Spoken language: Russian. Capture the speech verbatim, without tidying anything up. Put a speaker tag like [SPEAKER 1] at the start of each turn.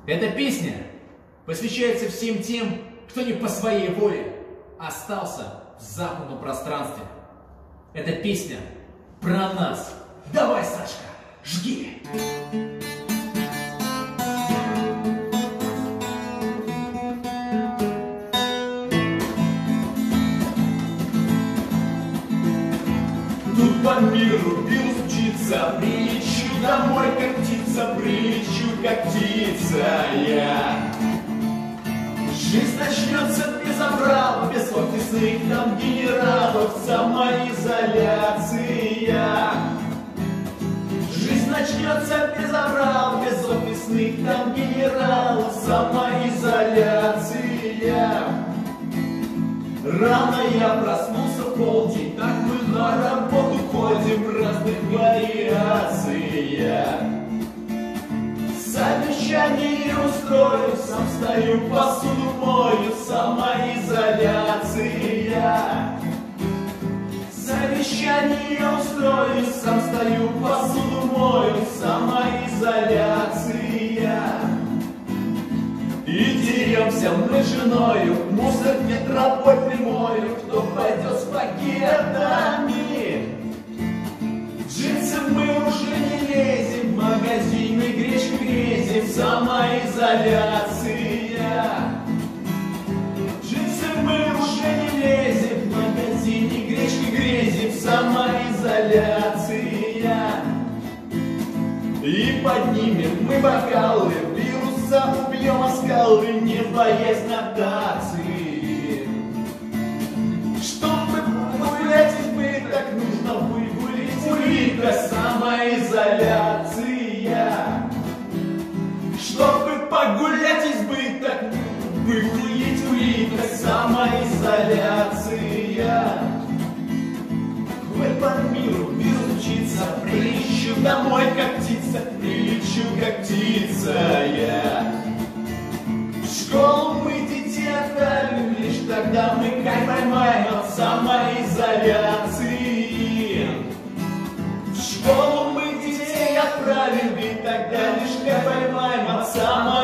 [SPEAKER 1] Эта песня посвящается всем тем, кто не по своей воле остался в замкнутом пространстве. Эта песня про нас. Давай, Сашка, жги!
[SPEAKER 2] Тут по миру вирус мчится, прилечу домой, как птица, прилечу, как птица я. Жизнь начнется без обрав, без офисных там генералов, самоизоляция. Жизнь начнется без обрав, без офисных там генералов, самоизоляция. Рано я проснулся в полдень, так мы на работу ходим в разных вариациях. Совещание устрою, сам стою, посуду мою, самоизоляция. Совещание устрою, сам стою, посуду мою, самоизоляция. И деремся мы с женою, мусор нет работы мою, кто пойдет с пакетами. В джинсы мы уже не лезем, в магазины гречку грезим, самоизоляция. В джинсы мы уже не лезем, в магазине гречку грезим, самоизоляция. И поднимем мы бокалы, вируса убьем о скалы, не боясь нотации. Чтобы погулять избыток, нужно выгулить улика, самоизоляция. Чтобы погулять избыток, выгулить улика, самоизоляция. Вдоль по миру вирус мчится, прилечу домой, как птица, прилечу, как птица я. В школу мы детей отправим, лишь тогда мы кайф поймаем от самоизоляции. В школу мы детей отправим, и тогда лишь кайф поймаем от самоизоляции.